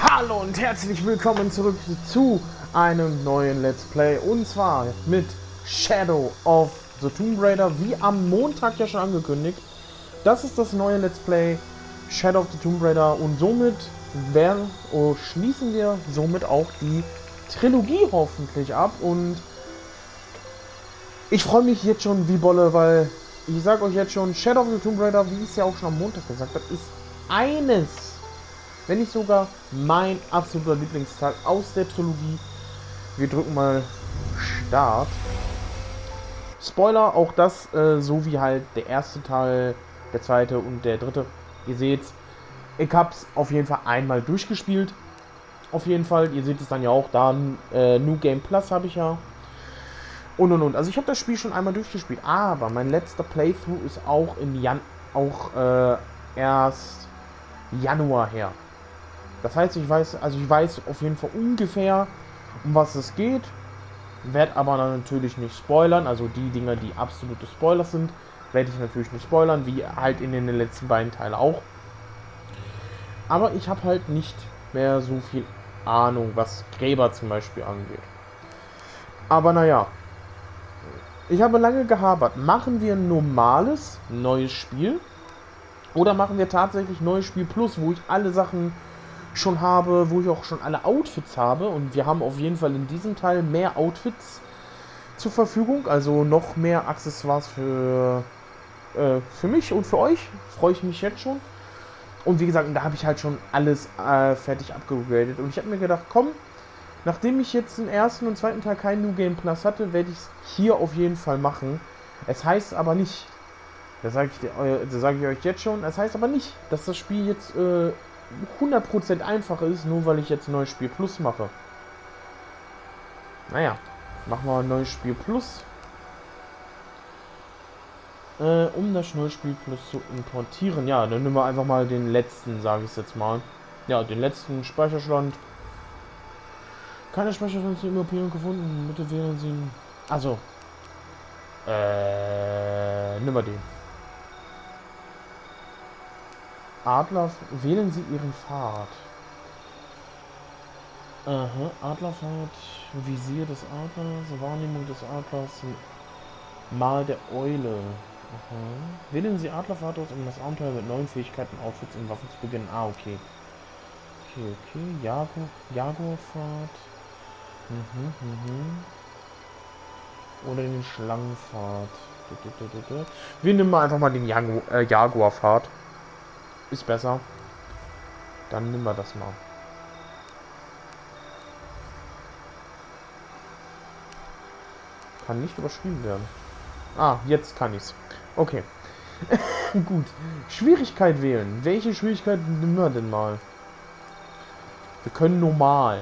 Hallo und herzlich willkommen zurück zu einem neuen Let's Play, und zwar mit Shadow of the Tomb Raider, wie am Montag ja schon angekündigt. Das ist das neue Let's Play Shadow of the Tomb Raider, und somit schließen wir somit auch die Trilogie hoffentlich ab. Und ich freue mich jetzt schon wie Bolle, weil ich sage euch jetzt schon, Shadow of the Tomb Raider, wie ich es ja auch schon am Montag gesagt habe, ist eines, wenn nicht sogar mein absoluter Lieblingsteil aus der Trilogie. Wir drücken mal Start. Spoiler, auch das, so wie halt der erste Teil, der zweite und der dritte. Ihr seht's, ich hab's auf jeden Fall einmal durchgespielt. Auf jeden Fall, ihr seht es dann ja auch, da New Game Plus habe ich ja. Und. Also ich habe das Spiel schon einmal durchgespielt, aber mein letzter Playthrough ist auch erst Januar her. Das heißt, ich weiß auf jeden Fall ungefähr, um was es geht. Werde aber dann natürlich nicht spoilern. Also die Dinger, die absolute Spoilers sind, werde ich natürlich nicht spoilern, wie halt in den letzten beiden Teilen auch. Aber ich habe halt nicht mehr so viel Ahnung, was Gräber zum Beispiel angeht. Aber naja, ich habe lange gehabert. Machen wir ein normales, neues Spiel? Oder machen wir tatsächlich neues Spiel Plus, wo ich alle Sachen schon habe, wo ich auch schon alle Outfits habe? Und wir haben auf jeden Fall in diesem Teil mehr Outfits zur Verfügung, also noch mehr Accessoires für mich und für euch. Freue ich mich jetzt schon. Und wie gesagt, da habe ich halt schon alles fertig abgegradet. Und ich habe mir gedacht, komm, nachdem ich jetzt den ersten und zweiten Teil kein New Game Plus hatte, werde ich es hier auf jeden Fall machen. Es heißt aber nicht, das sage ich euch jetzt schon, es heißt aber nicht, dass das Spiel jetzt 100% einfach ist, nur weil ich jetzt ein neues Spiel Plus mache. Naja, machen wir ein neues Spiel Plus. Um das Schnellspiel Plus zu importieren. Ja, dann nehmen wir einfach mal den letzten, sage ich jetzt mal. Ja, den letzten Speicherstand. Keine Speicherstand zur Immobilien gefunden. Bitte wählen Sie. Also, nehmen wir den. Adler, wählen Sie Ihren Pfad. Aha, Adlerpfad, Visier des Adlers, Wahrnehmung des Adlers, Mal der Eule. Aha. Wählen Sie Adlerpfad aus, um das Abenteuer mit neuen Fähigkeiten, Outfits und Waffen zu beginnen. Ah, okay. Okay. Jaguarpfad. Mhm. Oder den Schlangenpfad. Wir nehmen mal einfach mal den Jaguarpfad. Ist besser. Dann nehmen wir das mal. Kann nicht überschrieben werden. Ah, jetzt kann ich's. Okay. Gut. Schwierigkeit wählen. Welche Schwierigkeit nehmen wir denn mal? Wir können normal.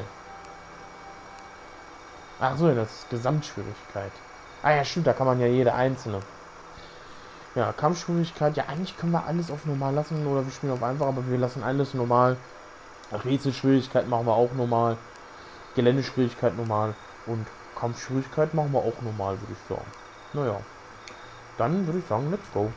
Ach so, das ist Gesamtschwierigkeit. Ah ja, stimmt, da kann man ja jede einzelne. Ja, Kampfschwierigkeit. Ja, eigentlich können wir alles auf normal lassen, oder wir spielen auf einfach, aber wir lassen alles normal. Rätselschwierigkeit machen wir auch normal. Geländeschwierigkeit normal. Und Kampfschwierigkeit machen wir auch normal, würde ich sagen. Naja, dann würde ich sagen, let's go.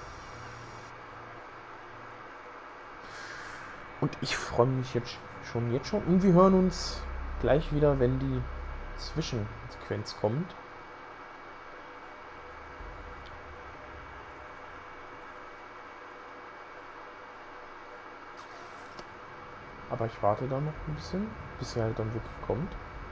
Und ich freue mich jetzt schon. Und wir hören uns gleich wieder, wenn die Zwischensequenz kommt. Aber ich warte da noch ein bisschen, bis sie halt dann wirklich kommt.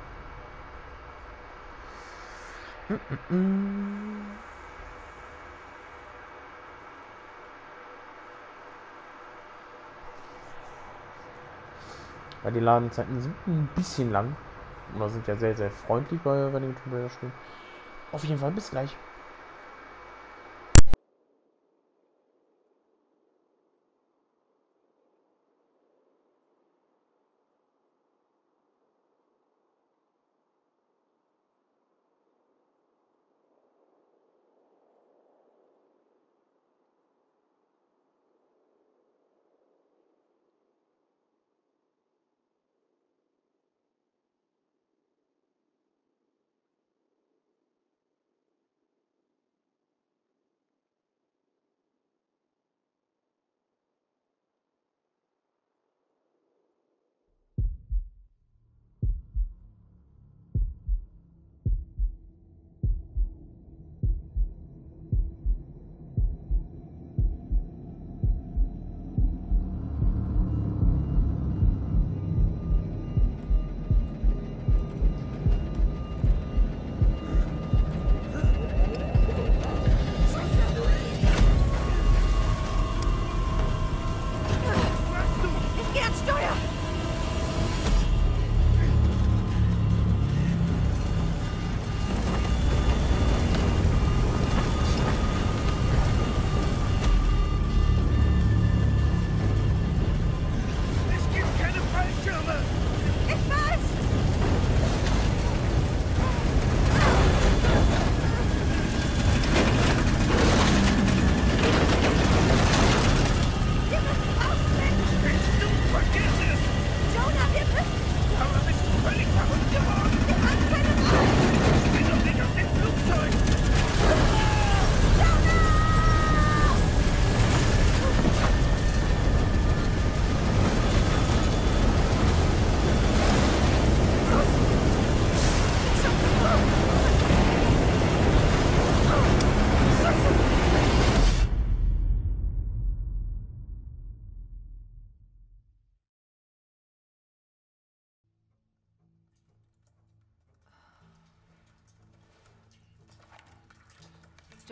Ja, die Ladenzeiten sind ein bisschen lang. Oder sind ja sehr, sehr freundlich bei den Tomb Raider Spielen. Auf jeden Fall, bis gleich.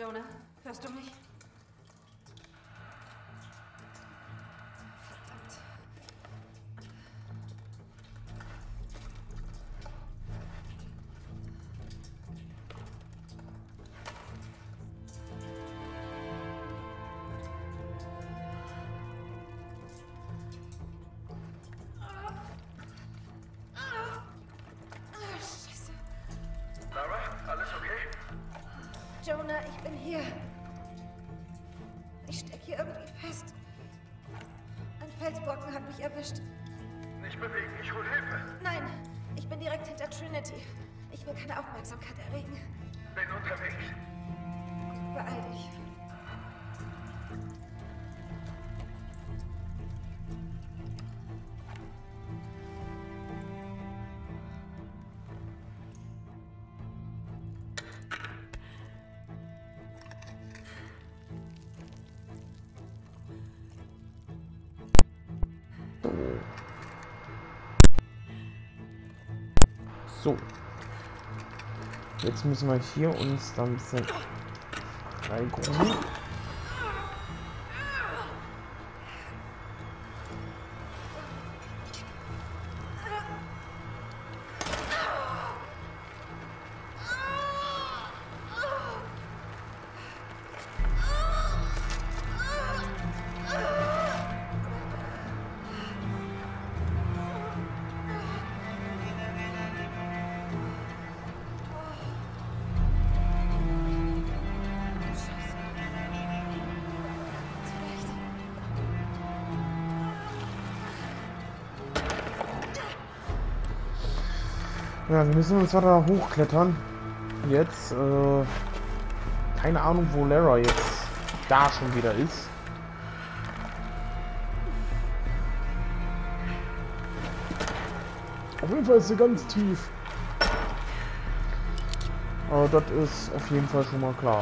Jonah, hörst du mich? Verdammt. Scheiße. Lara, alles okay? Jonah, ich bin hier. Ich stecke hier irgendwie fest. Ein Felsbrocken hat mich erwischt. Nicht bewegen, ich hol Hilfe. Nein, ich bin direkt hinter Trinity. Ich will keine Aufmerksamkeit erregen. Bin unterwegs. Beeil dich. So. Jetzt müssen wir hier uns da ein bisschen reingucken. Ja, wir müssen uns weiter hochklettern. Jetzt, keine Ahnung, wo Lara jetzt da schon wieder ist. Auf jeden Fall ist sie ganz tief. Aber das ist auf jeden Fall schon mal klar.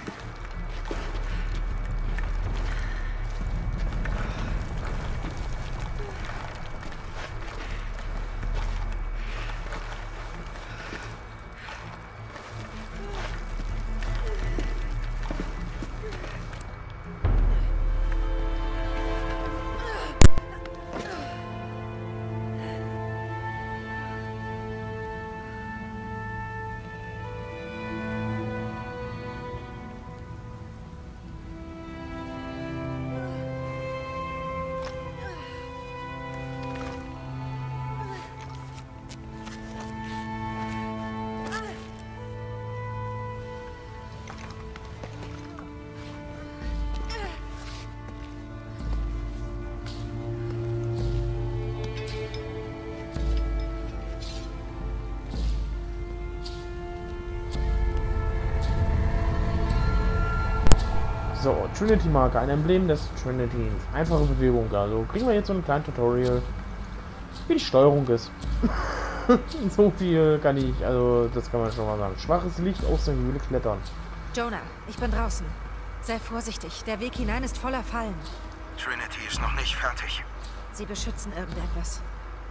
So, Trinity-Marke, ein Emblem des Trinity. Einfache Bewegung, also kriegen wir jetzt so ein kleines Tutorial, wie die Steuerung ist. So viel kann ich, also das kann man schon mal sagen. Schwaches Licht aus der Höhle klettern. Jonah, ich bin draußen. Sei vorsichtig, der Weg hinein ist voller Fallen. Trinity ist noch nicht fertig. Sie beschützen irgendetwas.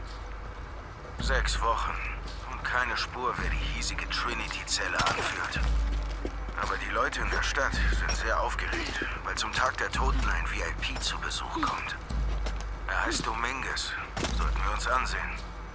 6 Wochen und keine Spur, wer die hiesige Trinity-Zelle anführt. Aber die Leute in der Stadt sind sehr aufgeregt, weil zum Tag der Toten ein VIP zu Besuch kommt. Er heißt Dominguez. Sollten wir uns ansehen.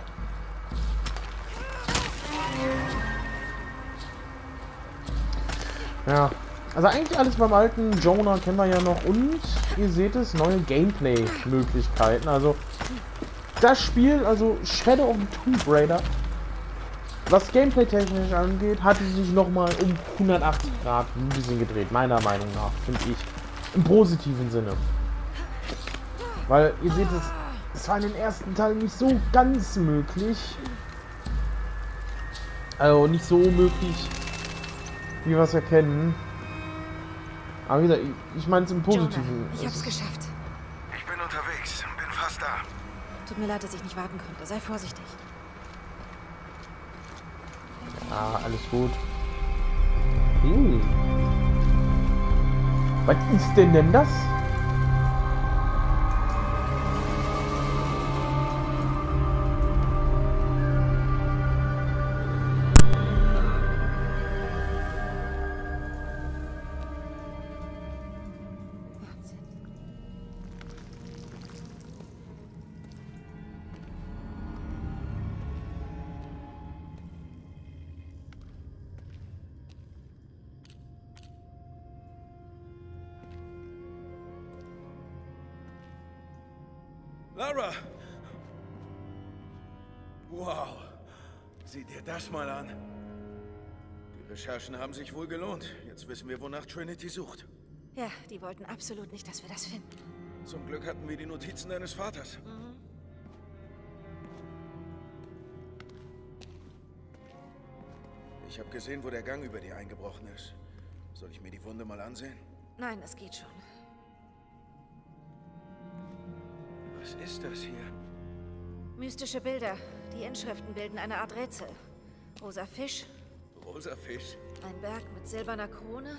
Ja, also eigentlich alles beim alten Jonah kennen wir ja noch und ihr seht es, neue Gameplay-Möglichkeiten. Also das Spiel, also Shadow of the Tomb Raider, was Gameplay-technisch angeht, hatte sich nochmal um 180 Grad ein bisschen gedreht, meiner Meinung nach, finde ich. Im positiven Sinne. Weil ihr seht es, es war in den ersten Teilen nicht so ganz möglich. Also nicht so möglich, wie wir es erkennen. Aber wie gesagt, ich meine es im Positiven. Jonah, ich hab's geschafft. Ich bin unterwegs, bin fast da. Tut mir leid, dass ich nicht warten konnte. Sei vorsichtig. Ah, alles gut. Was ist denn das? Lara! Wow! Sieh dir das mal an. Die Recherchen haben sich wohl gelohnt. Jetzt wissen wir, wonach Trinity sucht. Ja, die wollten absolut nicht, dass wir das finden. Zum Glück hatten wir die Notizen deines Vaters. Ich habe gesehen, wo der Gang über dir eingebrochen ist. Soll ich mir die Wunde mal ansehen? Nein, es geht schon. Was ist das hier? Mystische Bilder. Die Inschriften bilden eine Art Rätsel. Rosa Fisch, Rosa Fisch? ein Berg mit silberner Krone.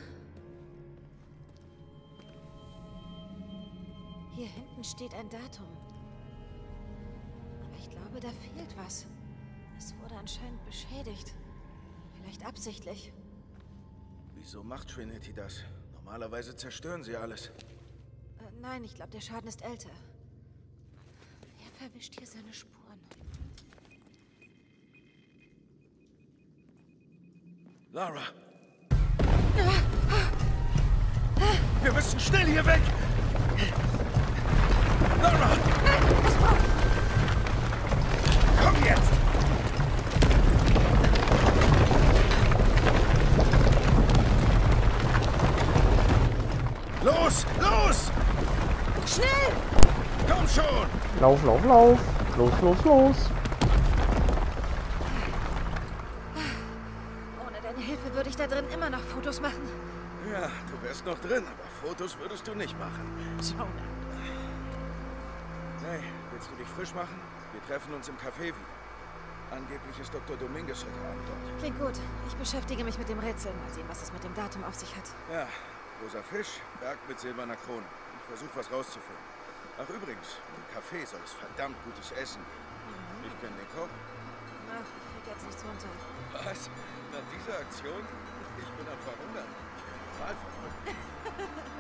Hier hinten steht ein Datum. Aber ich glaube, da fehlt was. Es wurde anscheinend beschädigt. Vielleicht absichtlich. Wieso macht Trinity das? Normalerweise zerstören sie alles. Nein, ich glaube, der Schaden ist älter. Er verwischt hier seine Spuren. Lara! Wir müssen schnell hier weg! Lara! Nein, das braucht... Komm jetzt! Los! Los! Schnell! Komm schon! Lauf, lauf, lauf. Los, los, los. Ohne deine Hilfe würde ich da drin immer noch Fotos machen. Ja, du wärst noch drin, aber Fotos würdest du nicht machen. Jonah. Hey, willst du dich frisch machen? Wir treffen uns im Café wieder. Angeblich ist Dr. Dominguez heute Abend dort. Klingt gut. Ich beschäftige mich mit dem Rätsel. Mal sehen, was es mit dem Datum auf sich hat. Ja, rosa Fisch, Berg mit silberner Krone. Ich versuche was rauszufinden. Ach übrigens, im Café soll es verdammt gutes Essen geben. Ich kenne den Koch. Ach, ich krieg jetzt nichts runter. Was? Nach dieser Aktion? Ich bin am Verhungern. Ich bin total verrückt.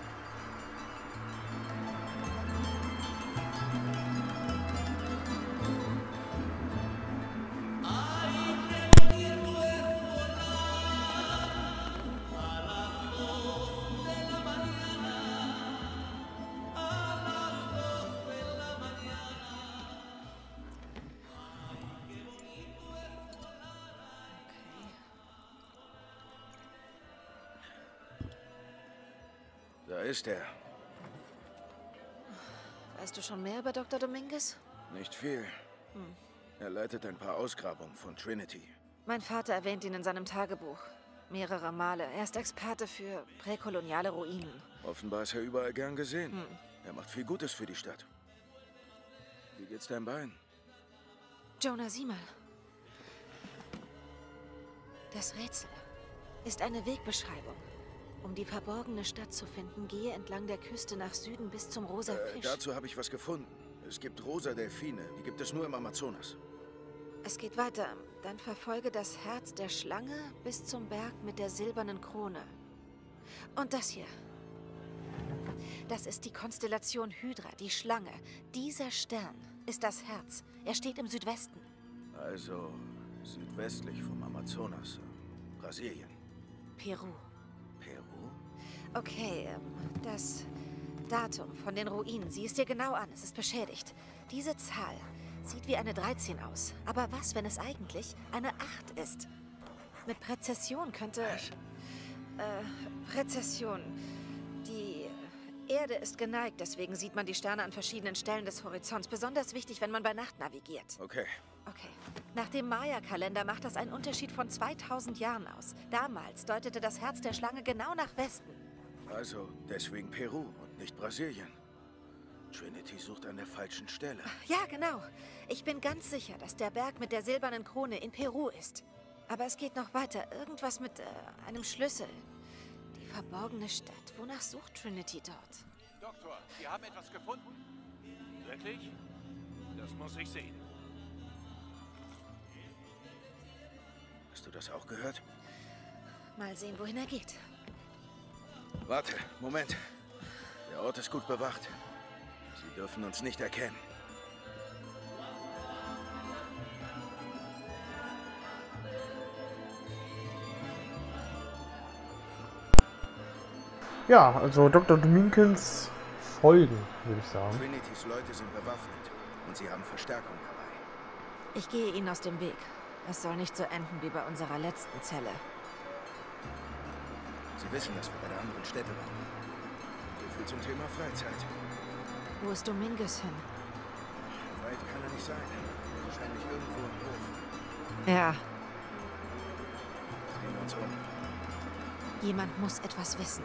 Da ist er. Weißt du schon mehr über Dr. Dominguez? Nicht viel. Er leitet ein paar Ausgrabungen von Trinity. Mein Vater erwähnt ihn in seinem Tagebuch. Mehrere Male. Er ist Experte für präkoloniale Ruinen. Offenbar ist er überall gern gesehen. Er macht viel Gutes für die Stadt. Wie geht's deinem Bein? Jonah, sieh mal. Das Rätsel ist eine Wegbeschreibung. Um die verborgene Stadt zu finden, gehe entlang der Küste nach Süden bis zum Rosa Fisch. Dazu habe ich was gefunden. Es gibt rosa Delfine. Die gibt es nur im Amazonas. Es geht weiter. Dann verfolge das Herz der Schlange bis zum Berg mit der silbernen Krone. Und das hier. Das ist die Konstellation Hydra, die Schlange. Dieser Stern ist das Herz. Er steht im Südwesten. Also südwestlich vom Amazonas. Brasilien. Peru. Peru? Okay, das Datum von den Ruinen. Sieh es dir genau an. Es ist beschädigt. Diese Zahl sieht wie eine 13 aus. Aber was, wenn es eigentlich eine 8 ist? Mit Präzession könnte... Präzession. Die Erde ist geneigt, deswegen sieht man die Sterne an verschiedenen Stellen des Horizonts. Besonders wichtig, wenn man bei Nacht navigiert. Okay. Okay. Nach dem Maya-Kalender macht das einen Unterschied von 2000 Jahren aus. Damals deutete das Herz der Schlange genau nach Westen. Also deswegen Peru und nicht Brasilien. Trinity sucht an der falschen Stelle. Ja, genau. Ich bin ganz sicher, dass der Berg mit der silbernen Krone in Peru ist. Aber es geht noch weiter. Irgendwas mit einem Schlüssel. Die verborgene Stadt. Wonach sucht Trinity dort? Doktor, wir haben etwas gefunden. Wirklich? Das muss ich sehen. Hast du das auch gehört? Mal sehen, wohin er geht. Warte, Moment. Der Ort ist gut bewacht. Sie dürfen uns nicht erkennen. Ja, also Dr. Dominguez folgen, würde ich sagen. Trinitys Leute sind bewaffnet. Und sie haben Verstärkung dabei. Ich gehe ihnen aus dem Weg. Es soll nicht so enden wie bei unserer letzten Zelle. Sie wissen, dass wir bei der anderen Stätte waren. So viel zum Thema Freizeit. Wo ist Dominguez hin? Weit kann er nicht sein. Wahrscheinlich irgendwo im Hof. Ja, Drehen wir uns um. jemand muss etwas wissen.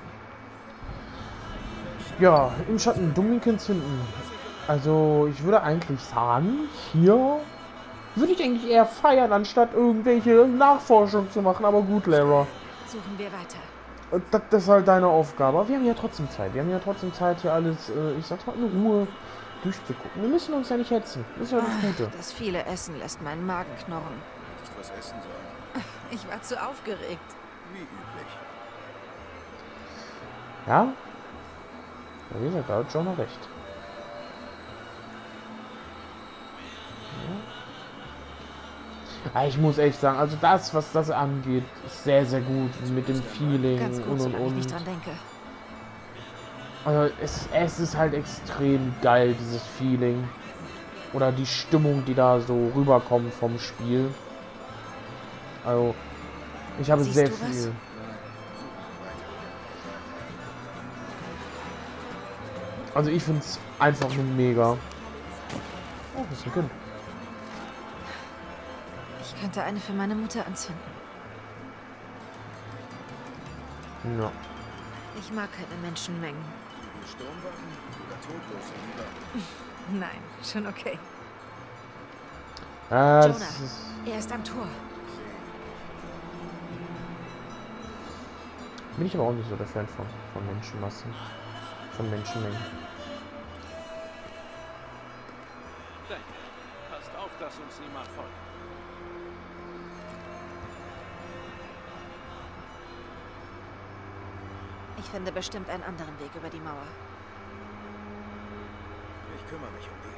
Ja, im Schatten Dominikens finden. Also, ich würde eigentlich sagen, hier würde ich eigentlich eher feiern, anstatt irgendwelche Nachforschung zu machen. Aber gut, Lara. Suchen wir weiter. Das ist halt deine Aufgabe. Aber wir haben ja trotzdem Zeit. Wir haben ja trotzdem Zeit, hier alles, ich sag's mal, in Ruhe durchzugucken. Wir müssen uns ja nicht hetzen. Das ist ja das Gute. Das viele Essen lässt meinen Magen knurren. Hättest was essen sollen. Ich war zu aufgeregt. Wie üblich. Ja? Ja, wie gesagt, da hat John noch recht. Ja. Ich muss echt sagen, also das, was das angeht, ist sehr, sehr gut mit dem Feeling Ganz gut, solange ich nicht dran denke. Also es ist halt extrem geil, dieses Feeling. Oder die Stimmung, die da so rüberkommt vom Spiel. Also, ich habe Siehst sehr du was? viel. Also ich finde es einfach nur mega. Oh, das ist ein Kind. Ich könnte eine für meine Mutter anzünden. Ja. Ich mag keine Menschenmengen. Sturmwaffen oder Totlose lieber? Nein, schon okay. Das Jonah, ist, er ist am Tor. bin ich aber auch nicht so der Fan von Menschenmassen. Von Menschenmengen. Danke. Passt auf, dass uns niemand folgt. Ich finde bestimmt einen anderen Weg über die Mauer. Ich kümmere mich um die.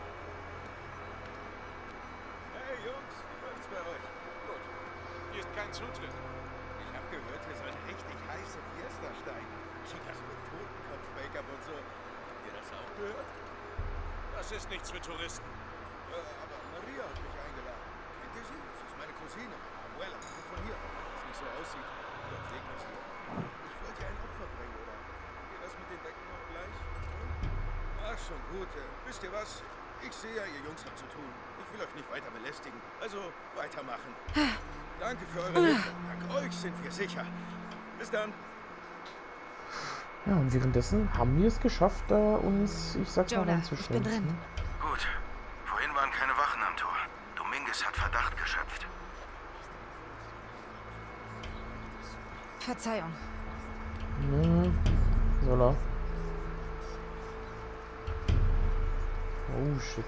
Hey Jungs, wie läuft's bei euch? Gut. Hier ist kein Zutritt. Ich habe gehört, hier soll richtig heiße Fiesta steigen. Chicas mit Totenkopf-Make-up und so. Habt ihr das auch gehört? Das ist nichts für Touristen. Aber Maria hat mich eingeladen. Kennt ihr sie? Sie ist meine Cousine. Abuela, kommt von hier. Wenn es nicht so aussieht. Gott segne sie. Ich wollte ihr ein Opfer bringen, oder? Geht das mit den Decken noch gleich? Ach, schon gut. Wisst ihr was? Ich sehe ja, ihr Jungs habt zu tun. Ich will euch nicht weiter belästigen. Also, weitermachen. Danke für eure Hilfe. Dank euch sind wir sicher. Bis dann. ja, und währenddessen haben wir es geschafft, uns, ich sag's mal, Jonah, ich bin reinzuschlänzen. drin. Gut. Vorhin waren keine Wachen am Tor. Dominguez hat Verdacht geschöpft. Verzeihung. Ja, soll er. Oh shit.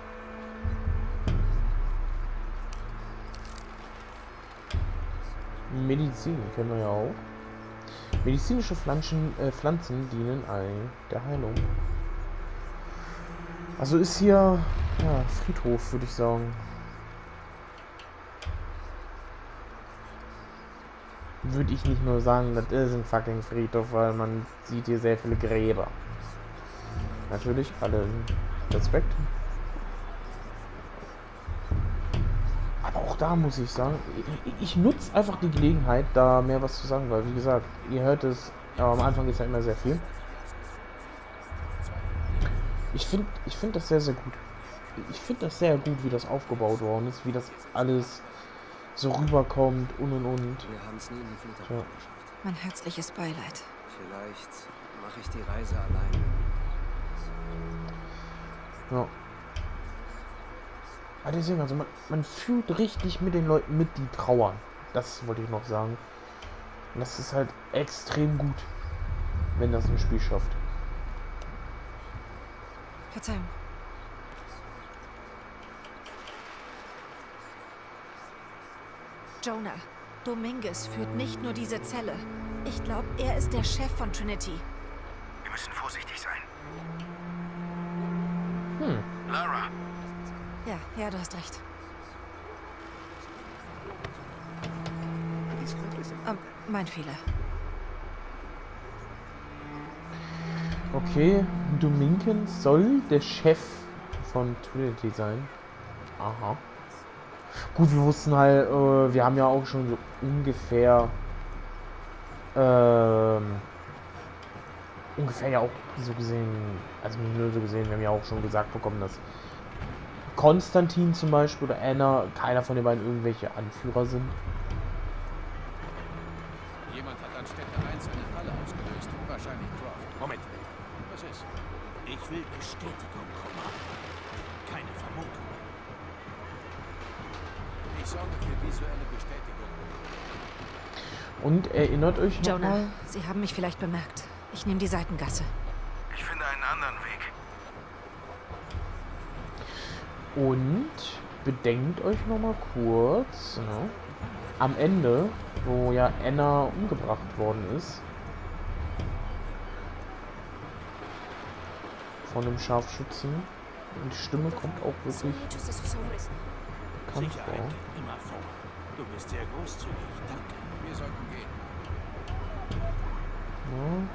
Medizin kennen wir ja auch. Medizinische Pflanzen dienen der Heilung. Also ist hier ja, Friedhof, würde ich sagen. Würde ich nicht nur sagen, das ist ein fucking Friedhof, weil man sieht hier sehr viele Gräber. Natürlich, alle Respekt. Aber auch da muss ich sagen, ich nutze einfach die Gelegenheit, da mehr was zu sagen, weil wie gesagt, ihr hört es, aber am Anfang ist ja immer sehr viel. Ich find das sehr, sehr gut. Ich finde das sehr gut, wie das aufgebaut worden ist, wie das alles so rüberkommt und. Wir haben es nie in die Flitterwoche geschafft. Mein herzliches Beileid. Vielleicht mache ich die Reise allein. Ja. Aber deswegen, also man fühlt richtig mit den Leuten mit, die trauern. Das wollte ich noch sagen. Und das ist halt extrem gut, wenn das ein Spiel schafft. Verzeihung. Jonah, Dominguez führt nicht nur diese Zelle. Ich glaube, er ist der Chef von Trinity. Wir müssen vorsichtig sein. Lara, Ja, du hast recht. Mein Fehler. Okay, Dominguez soll der Chef von Trinity sein. Aha. Gut, wir wussten halt, wir haben ja auch schon so ungefähr ja auch so gesehen, also nicht nur so gesehen, wir haben ja auch schon gesagt bekommen, dass Konstantin zum Beispiel oder Anna, keiner von den beiden irgendwelche Anführer sind. Jemand hat an Stätte 1 eine Falle ausgelöst. Wahrscheinlich Croft. Moment. Was ist? Ich will Bestätigung, Komma. Keine Vermutung. Ich sorge für visuelle Bestätigung. Und erinnert euch noch Jonah, mal? Sie haben mich vielleicht bemerkt. Ich nehme die Seitengasse. Ich finde einen anderen Weg. Und bedenkt euch noch mal kurz, ja, am Ende, wo ja Anna umgebracht worden ist, von dem Scharfschützen. Und die Stimme kommt auch wirklich bekannt Sicherheit vor. geht immer vor. Du bist sehr großzügig, danke. Wir sollten gehen. Ja.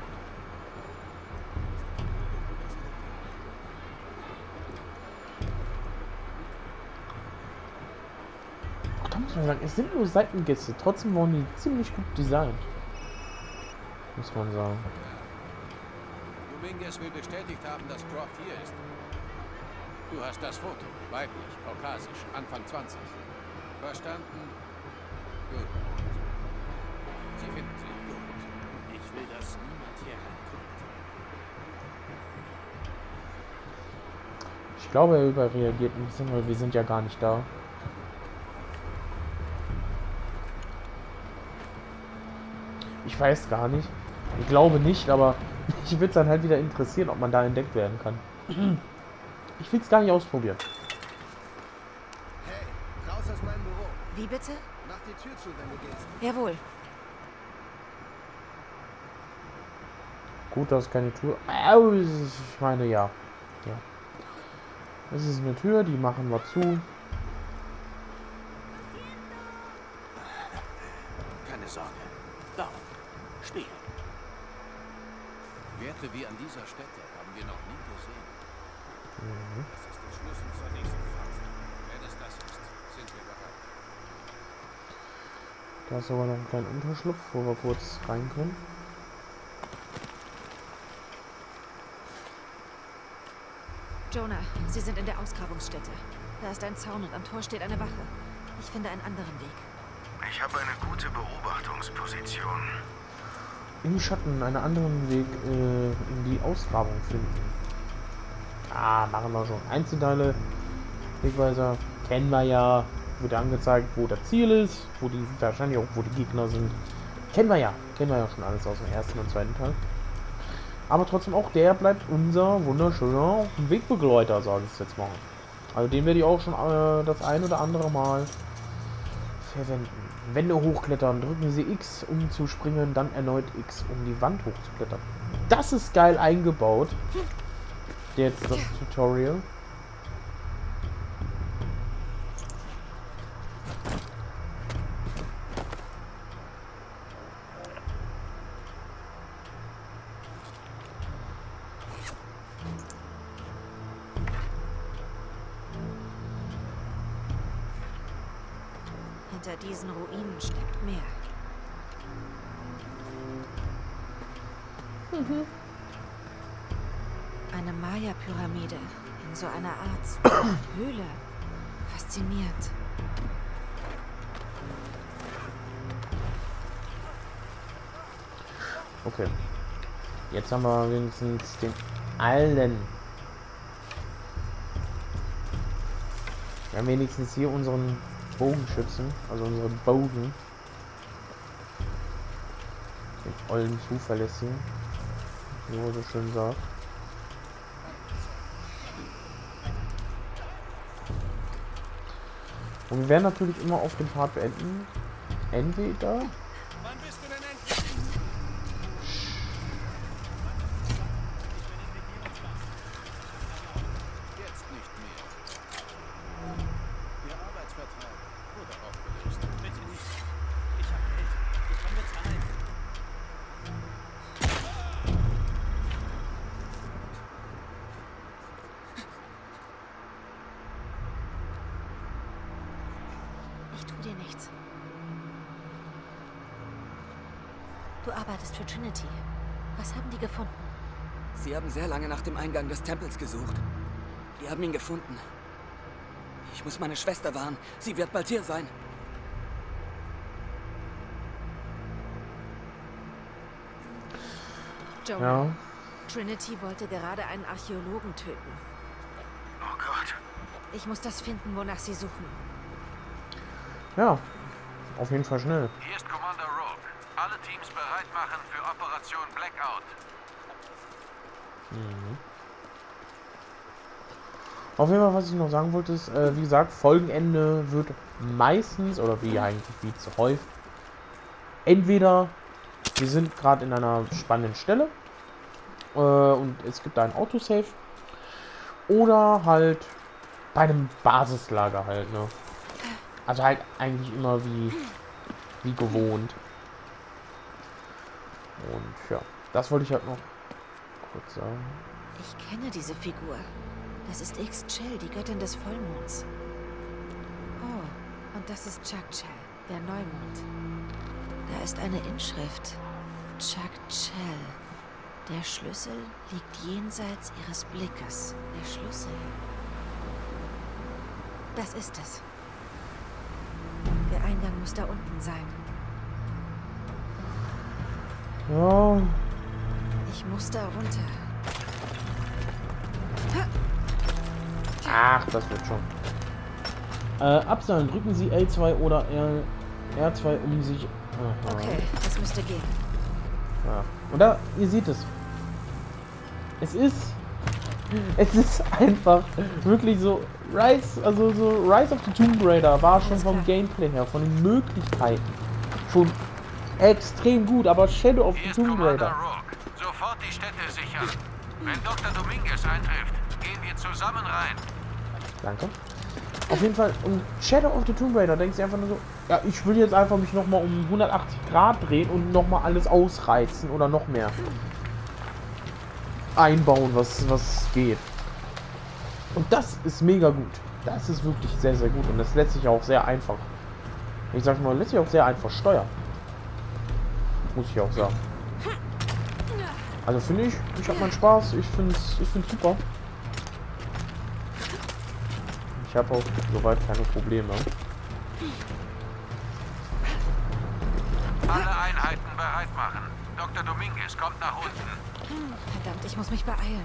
Ach, da muss man sagen, es sind nur Seitengäste, trotzdem waren die ziemlich gut designt. Muss man sagen. Dominguez will bestätigt haben, dass Croft hier ist. Du hast das Foto. Weiblich, kaukasisch, Anfang 20. Verstanden? Gut. Sie finden sie. Gut. Ich will, dass niemand hier reinkommt. Ich glaube, er überreagiert ein bisschen, weil wir sind ja gar nicht da. Ich weiß gar nicht. Ich glaube nicht, aber ich würde es dann halt wieder interessieren, ob man da entdeckt werden kann. Ich will es gar nicht ausprobieren. Hey, raus aus meinem Büro. Wie bitte? Mach die Tür zu, wenn du gehst. Jawohl. Gut, das ist keine Tür. Ich meine, ja. Ja. Das ist eine Tür, die machen wir zu. Keine Sorge. Dort. Spiel. Werte wie an dieser Stätte haben wir noch nie gesehen. Mhm. Das ist der Schlüssel zur nächsten Phase. Wenn es das ist, sind wir bereit. Da ist aber noch ein kleiner Unterschlupf, wo wir kurz rein können. Jonah, Sie sind in der Ausgrabungsstätte. Da ist ein Zaun und am Tor steht eine Wache. Ich finde einen anderen Weg. Ich habe eine gute Beobachtungsposition. Im Schatten einen anderen Weg in die Ausgrabung finden. Ah, machen wir schon. Einzelteile, Wegweiser, kennen wir ja. Wird angezeigt, wo das Ziel ist, wo die wahrscheinlich auch, wo die Gegner sind. Kennen wir ja schon alles aus dem ersten und zweiten Teil. Aber trotzdem auch der bleibt unser wunderschöner Wegbegleiter, sage ich jetzt mal. Also den werde ich auch schon das ein oder andere Mal verwenden. Wände hochklettern, drücken Sie X, um zu springen, dann erneut X, um die Wand hochzuklettern. Das ist geil eingebaut. Jetzt das Tutorial. Hinter diesen Ruinen steckt mehr. Eine Maya-Pyramide in so einer Art Höhle. Fasziniert. Okay. Jetzt haben wir wenigstens den allen. Wir haben wenigstens hier unseren Bogenschützen, also unseren Bogen. Den ollen Zuverlässigen, wie man so schön sagt. Und wir werden natürlich immer auf dem Part beenden. Entweder Wann bist du denn endlich? Jetzt nicht mehr. Der Arbeitsvertrag wurde aufgelöst. Bitte nicht. Ich hab Geld. Ich kann bezahlen. Ich tue dir nichts. Du arbeitest für Trinity. Was haben die gefunden? Sie haben sehr lange nach dem Eingang des Tempels gesucht. Die haben ihn gefunden. Ich muss meine Schwester warnen. Sie wird bald hier sein. Jonah, Ja. Trinity wollte gerade einen Archäologen töten. Oh Gott. Ich muss das finden, wonach sie suchen. Ja. Auf jeden Fall schnell. Hier ist Commander Rogue. Alle Teams bereit machen für Operation Blackout. Auf jeden Fall, was ich noch sagen wollte, ist, wie gesagt, Folgenende wird meistens, oder wie eigentlich wie zu häufig, entweder wir sind gerade in einer spannenden Stelle und es gibt da ein Autosave, oder halt bei einem Basislager halt, ne? Also halt eigentlich immer wie gewohnt. Und ja, das wollte ich halt noch kurz sagen. Ich kenne diese Figur. Das ist Ixchel, die Göttin des Vollmonds. Oh, und das ist Chakchel, der Neumond. Da ist eine Inschrift. Chakchel. Der Schlüssel liegt jenseits ihres Blickes. Der Schlüssel. Das ist es. Der Eingang muss da unten sein. Ja, Ich muss da runter. ach, das wird schon. Abseilen, drücken Sie L2 oder R2, um sich... Aha. Okay, das müsste gehen. Ja. Und da, ihr seht es. Es ist einfach wirklich so Rise of the Tomb Raider war schon Alles vom klar. Gameplay her, von den Möglichkeiten schon extrem gut, aber Shadow of Hier the ist Tomb Commander Raider. Rogue. Sofort die Städte sichern. Wenn Dr. Dominguez eintrifft, gehen wir zusammen rein. Danke. Auf jeden Fall, um Shadow of the Tomb Raider denkst du einfach nur so, ja, ich will jetzt einfach mich nochmal um 180 Grad drehen und nochmal alles ausreizen oder noch mehr einbauen, was geht. Und das ist mega gut. Das ist wirklich sehr, sehr gut. Und das lässt sich auch sehr einfach. Ich sag mal, lässt sich auch sehr einfach steuern. Muss ich auch sagen. Also finde ich habe meinen Spaß. Ich find's super. Ich habe auch soweit keine Probleme. Alle Einheiten bereit machen. Dr. Dominguez kommt nach unten. Verdammt, ich muss mich beeilen.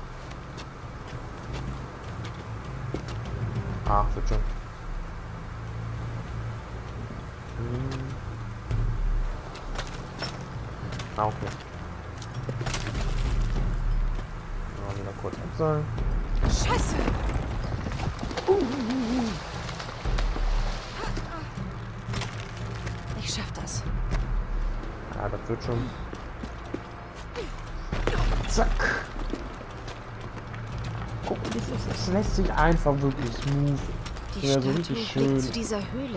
Ah, wird schon. Ah, okay. Mal wieder kurz abseilen. Scheiße! Ich schaff das. Ja, das wird schon. Zack. Guck, das lässt sich einfach wirklich smooth. Die Ja, so Statue richtig schön. blickt zu dieser Höhle.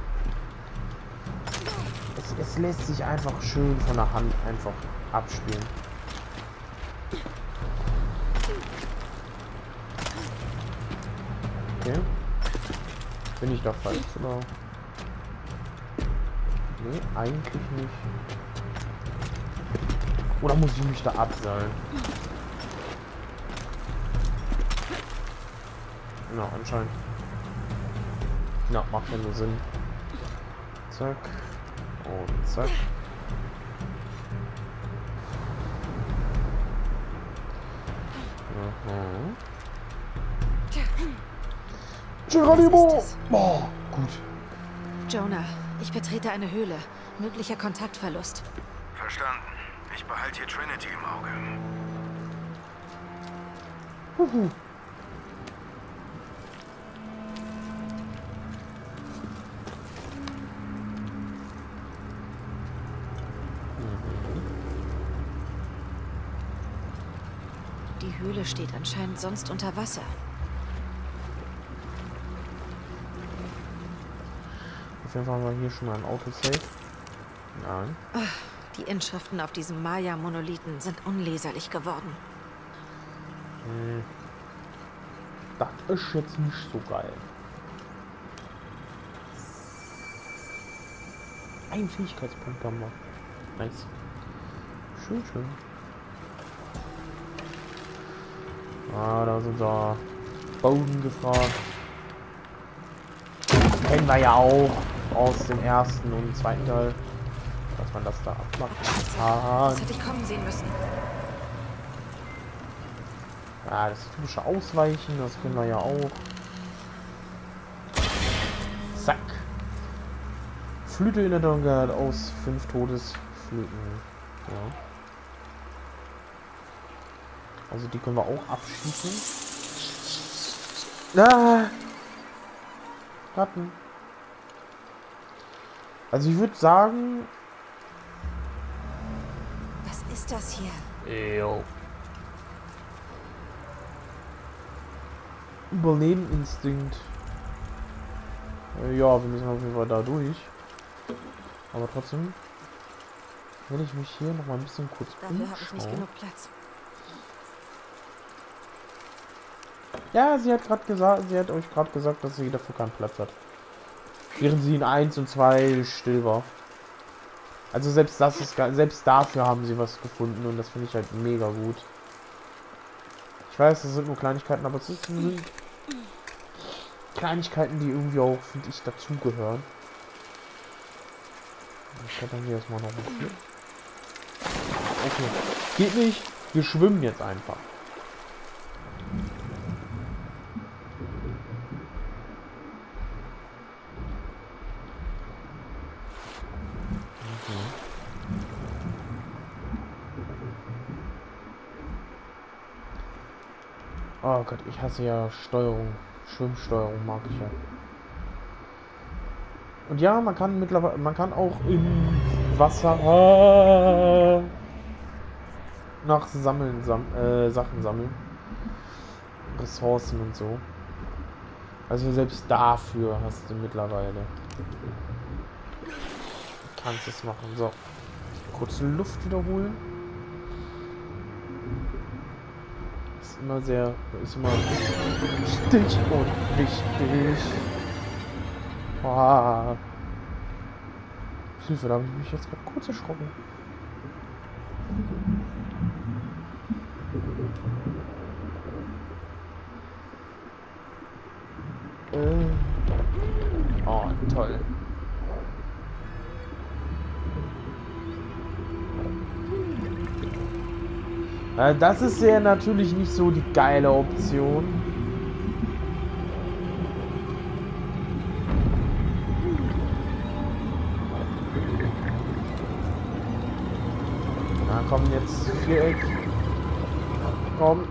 Es lässt sich einfach schön von der Hand einfach abspielen. Okay. Bin ich doch falsch, oder? Nee, eigentlich nicht. Oder muss ich mich da abseilen? Na, anscheinend. Ja, macht ja nur Sinn. Zack. Und zack. Mhm. Geronimo! Was ist es? Boah, gut. Jonah, ich betrete eine Höhle. Möglicher Kontaktverlust. Verstanden. Ich behalte hier Trinity im Auge. Huhu. Die Höhle steht anscheinend sonst unter Wasser. Auf jeden Fall haben wir hier schon mal ein Autosave. Nein. Die Inschriften auf diesem Maya-Monolithen sind unleserlich geworden. Das ist jetzt nicht so geil. Ein Fähigkeitspunkt haben wir. Nice. Schön, schön. Ah, da sind wir Boden gefragt. Kennen wir ja auch aus dem ersten und zweiten Teil, dass man das da abmacht. Das hätte ich kommen sehen müssen. Ja, das typische Ausweichen, das kennen wir ja auch. Zack. Flöte in der Dunkelheit aus 5 Todesflöten. Ja. Also die können wir auch abschießen. Ah! Ratten. Also ich würde sagen... Was ist das hier? Jo. Überlebeninstinkt. Ja, wir müssen auf jeden Fall da durch. Aber trotzdem will ich mich hier noch mal ein bisschen kurz Dafür habe ich nicht genug Platz. Ja, sie hat gerade gesagt, sie hat euch gerade gesagt, dass sie dafür keinen Platz hat. Während sie in 1 und 2 still war. Also selbst das ist selbst dafür haben sie was gefunden und das finde ich halt mega gut. Ich weiß, das sind nur Kleinigkeiten, aber es sind Kleinigkeiten, die irgendwie auch, finde ich, dazugehören. Ich kann dann hier erstmal noch mal hier. Okay. Geht nicht. Wir schwimmen jetzt einfach. Oh Gott, ich hasse ja Steuerung. Schwimmsteuerung mag ich ja. Und ja, man kann mittlerweile, man kann auch im Wasser nach Sachen sammeln. Ressourcen und so. Also selbst dafür hast du mittlerweile. Kannst es machen. So. Kurz Luft wiederholen. Ist immer wichtig und wichtig. Wow. Hilfe, da habe ich mich jetzt gerade kurz erschrocken. Oh, toll. Das ist ja natürlich nicht so die geile Option. Na komm, jetzt Viereck. Komm.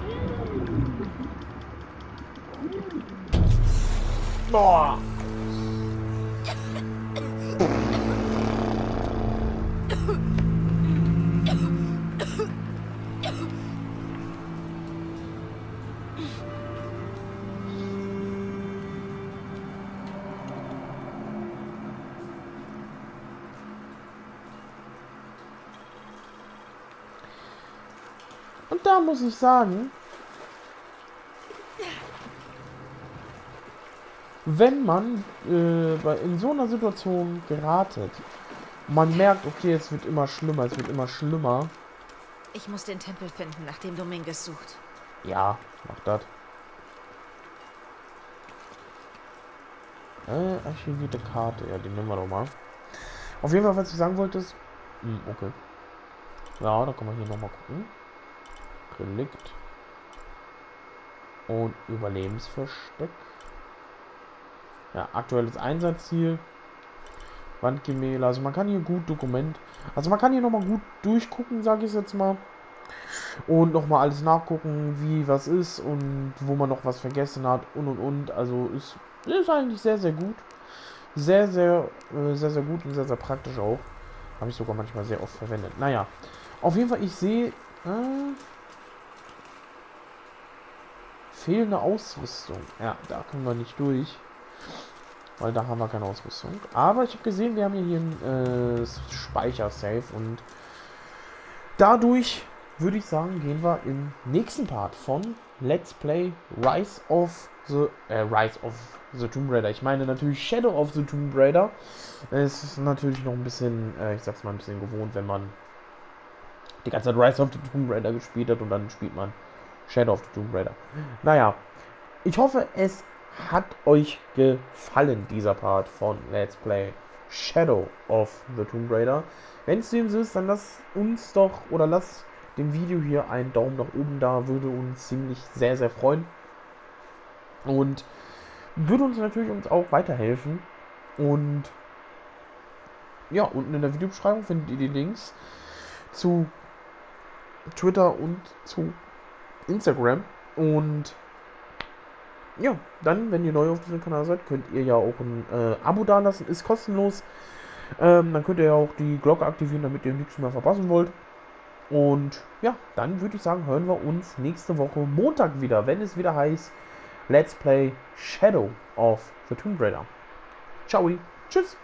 Boah. Und da muss ich sagen, wenn man in so einer Situation geratet, man merkt, okay, es wird immer schlimmer, Ich muss den Tempel finden, nachdem Dominguez sucht. Ja, mach das. Archivierte Karte, ja, die nehmen wir doch mal. Auf jeden Fall, was ich sagen wollte, ist... okay. Ja, da kann man hier nochmal gucken. Relikt. Und Überlebensversteck. Ja, aktuelles Einsatzziel. Wandgemälde. Also man kann hier gut Also man kann hier nochmal gut durchgucken, sage ich jetzt mal. Und nochmal alles nachgucken, wie was ist und wo man noch was vergessen hat und. Also ist eigentlich sehr, sehr gut. Sehr, sehr gut und sehr, sehr praktisch auch. Habe ich sogar manchmal sehr oft verwendet. Naja, auf jeden Fall, ich sehe fehlende Ausrüstung. Ja, da können wir nicht durch. Weil da haben wir keine Ausrüstung. Aber ich habe gesehen, wir haben hier ein Speicher-Safe. Und dadurch würde ich sagen, gehen wir im nächsten Part von Let's Play Rise of Rise of the Tomb Raider. Ich meine natürlich Shadow of the Tomb Raider. Es ist natürlich noch ein bisschen, ich sag's mal, ein bisschen gewohnt, wenn man die ganze Zeit Rise of the Tomb Raider gespielt hat und dann spielt man Shadow of the Tomb Raider. Naja, ich hoffe, es hat euch gefallen, dieser Part von Let's Play Shadow of the Tomb Raider. Wenn es dem so ist, dann lasst uns doch, oder lasst dem Video hier einen Daumen nach oben da, würde uns ziemlich sehr, sehr freuen. Und würde uns natürlich auch weiterhelfen. Und ja, unten in der Videobeschreibung findet ihr die Links zu Twitter und zu Instagram. Und ja, dann, wenn ihr neu auf diesem Kanal seid, könnt ihr ja auch ein Abo dalassen, ist kostenlos. Dann könnt ihr ja auch die Glocke aktivieren, damit ihr nichts mehr verpassen wollt. Und ja, dann würde ich sagen, hören wir uns nächste Woche Montag wieder, wenn es wieder heißt Let's Play Shadow of the Tomb Raider. Ciao, tschüss.